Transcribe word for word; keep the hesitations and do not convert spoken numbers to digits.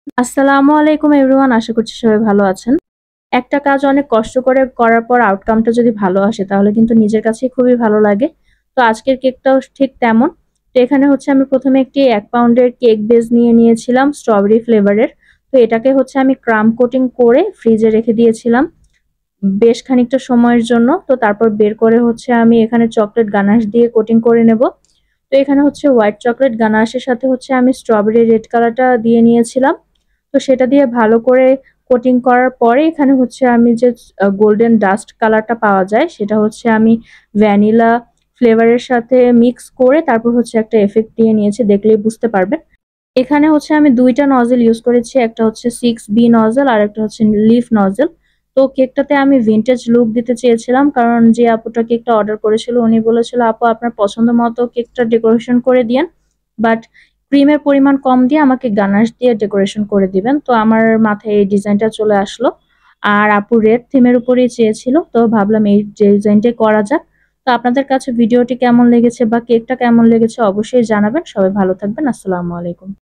আসসালামু আলাইকুম এভরিওয়ান, আশা করছি সবাই ভালো আছেন। একটা কাজ অনেক কষ্ট করে করার পর আউটকামটা যদি ভালো আসে তাহলে কিন্তু নিজের কাছেই খুবই ভালো লাগে। তো আজকের কেকটাও ঠিক তেমন। তো এখানে হচ্ছে আমি প্রথমে একটি এক পাউন্ডের কেক বেস নিয়ে নিয়েছিলাম স্ট্রবেরি ফ্লেভারের। তো এটাকে হচ্ছে আমি ক্রাম কোটিং করে ফ্রিজে রেখে দিয়েছিলাম বেশ খানিকটা সময়ের জন্য। তো তারপর বের করে হচ্ছে আমি এখানে চকলেট গানাশ দিয়ে কোটিং করে নেব। তো এখানে হচ্ছে হোয়াইট চকলেট গানাশের সাথে হচ্ছে আমি স্ট্রবেরি রেড কালারটা দিয়ে নিয়েছিলাম। তো সেটা দিয়ে ভালো করে কোটিং করার পরে এখানে হচ্ছে আমি যে গোল্ডেন ডাস্ট কালারটা পাওয়া যায় সেটা হচ্ছে আমি ভ্যানিলা ফ্লেভারের সাথে মিক্স করে তারপর হচ্ছে একটা এফেক্ট দিয়ে নিয়েছি, দেখলেই বুঝতে পারবেন। এখানে হচ্ছে আমি দুইটা নজেল ইউজ করেছি, একটা হচ্ছে সিক্স বি নজেল আর একটা হচ্ছে লিফ নজেল। তো কেকটাতে আমি ভিন্টেজ লুক দিতে চেয়েছিলাম, কারণ যে আপুটা কেকটা অর্ডার করেছিল উনি বলেছিল আপু আপনার পছন্দ মতো কেকটা ডেকোরেশন করে দিয়েন, বাট ক্রিমের পরিমাণ কম দিয়ে আমাকে গানাশ দিয়ে ডেকোরেশন করে দিবেন। তো আমার মাথায় এই ডিজাইনটা চলে আসলো, আর আপু রেড থিমের উপরেই চেয়েছিল, তো ভাবলাম এই ডিজাইনটাই করা যাক। তো আপনাদের কাছে ভিডিওটি কেমন লেগেছে বা কেকটা কেমন লেগেছে অবশ্যই জানাবেন। সবাই ভালো থাকবেন। আসসালামু আলাইকুম।